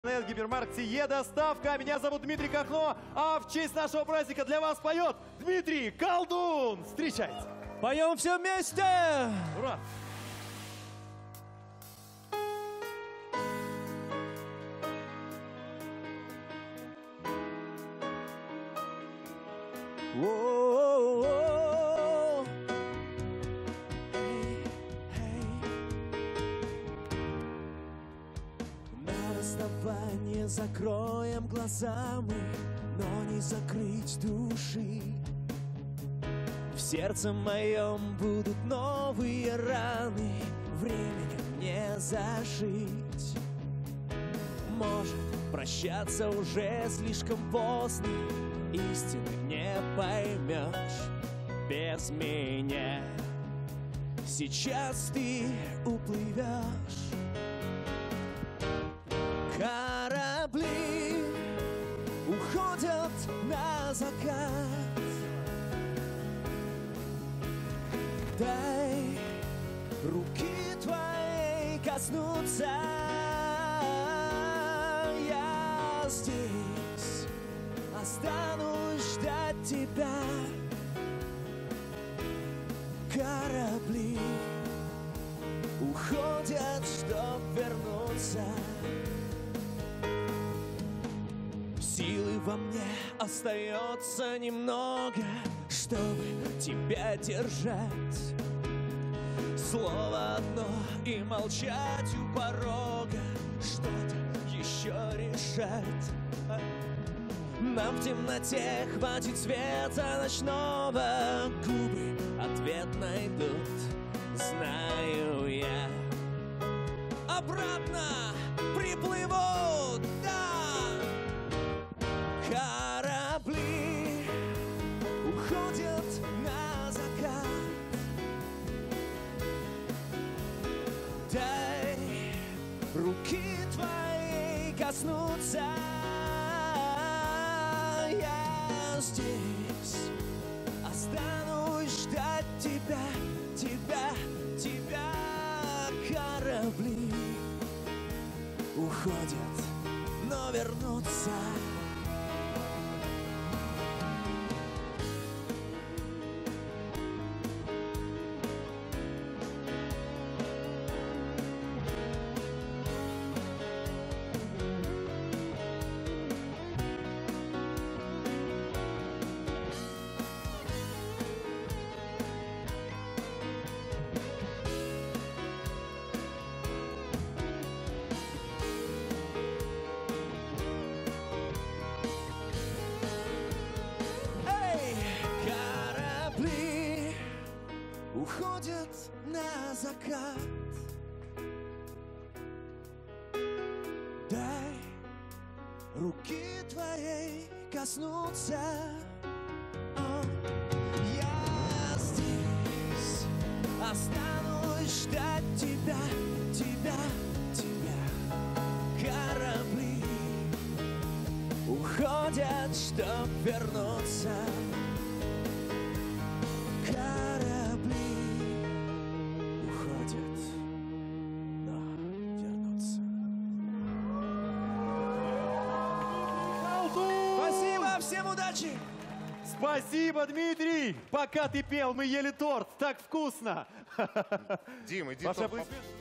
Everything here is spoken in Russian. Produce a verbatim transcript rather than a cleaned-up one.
В гипермаркете Е-доставка. Меня зовут Дмитрий Кахно, а в честь нашего праздника для вас поет Дмитрий Колдун. Встречайте. Поем все вместе! Ура! Воу-воу-воу. Эй, эй. На расставание закроем глаза мы, но не закрыть души. В сердце моем будут новые раны, временем не зажить. Может, прощаться уже слишком поздно, истины не поймешь без меня. Сейчас ты уплывешь. Корабли уходят на закат. Дай руки твоей коснуться. Я здесь останусь ждать тебя. Корабли уходят, чтоб вернуться. Силы во мне остается немного, чтобы тебя держать. Слово одно и молчать у порога, что-то еще решать. Нам в темноте хватит света ночного, губы ответ найдут, знаю я. Обратно приплывут, да. Корабли уходят на закат. Дай руки твои коснуться. Я здесь останусь ждать тебя, тебя, тебя. Корабли уходят, но вернутся. Уходят на закат. Дай руки твоей коснуться. О, я здесь останусь ждать тебя, тебя, тебя. Корабли уходят, чтоб вернуться. Спасибо, всем удачи! Спасибо, Дмитрий! Пока ты пел, мы ели торт. Так вкусно! Дим, иди Ваши топ- аплодисменты.